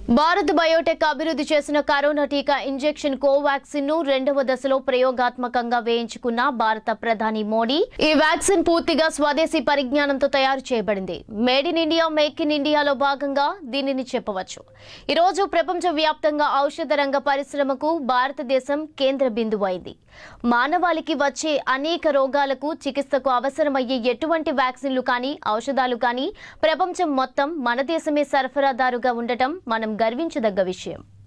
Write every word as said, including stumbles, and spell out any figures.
Bharat Biotech అభివృద్ధి చేసిన corona టీకా ఇంజెక్షన్ కోవాక్సిన్ ను రెండవ దశలో ప్రయోగాత్మకంగా వేయించుకున్న భారత ప్రధాని మోడీ ఈ వ్యాక్సిన్ పూర్తిగా స్వదేశీ పరిజ్ఞానంతో తయారు చేయబడింది. Made in India make in ఇండియాలో భాగంగా దీనిని చెప్పవచ్చు. ఈ రోజు ప్రపంచవ్యాప్తంగా ఔషధ రంగ పరిశ్రమకు భారతదేశం కేంద్ర బిందువు అయింది. మానవాళికి వచ్చే అనేక రోగాలకు చికిత్సకు అవసరమయ్యే ఎటువంటి వ్యాక్సిన్లు కానీ ఔషధాలు కానీ ప్రపంచం మొత్తం మన దేశమే సరఫరాదారుగా ఉండటం మనం గర్వించదగ్గ విషయం.